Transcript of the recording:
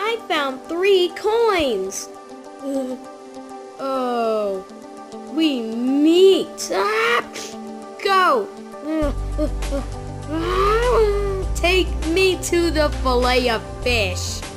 I found 3 coins. Oh, we meet. Go. Take me to the fillet of fish.